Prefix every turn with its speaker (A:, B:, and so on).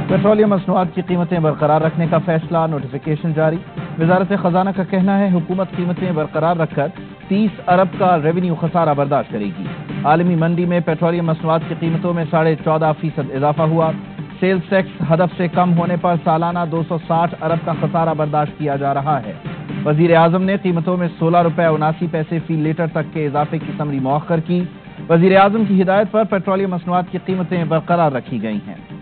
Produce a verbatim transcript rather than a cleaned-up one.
A: Petroleum मसनूआत की कीमतें बरकरार रखने का फैसला, नोटिफिकेशन जारी। वजारत खजाना का कहना है हुकूमत कीमतें बरकरार रखकर तीस अरब का रेवेन्यू खसारा बर्दाश्त करेगी। आलमी मंडी में पेट्रोलियम मसनूआत की कीमतों में साढ़े चौदह फीसद इजाफा हुआ। सेल्स टैक्स हदफ से कम होने पर सालाना दो सौ साठ अरब का खसारा बर्दाश्त किया जा रहा है। वजीर आजम ने कीमतों में सोलह रुपए उनासी पैसे फी लीटर तक के इजाफे की समरी मौखर की। वजीर आजम की हिदायत पर पेट्रोलियम मसनूआत की कीमतें बरकरार रखी गई हैं।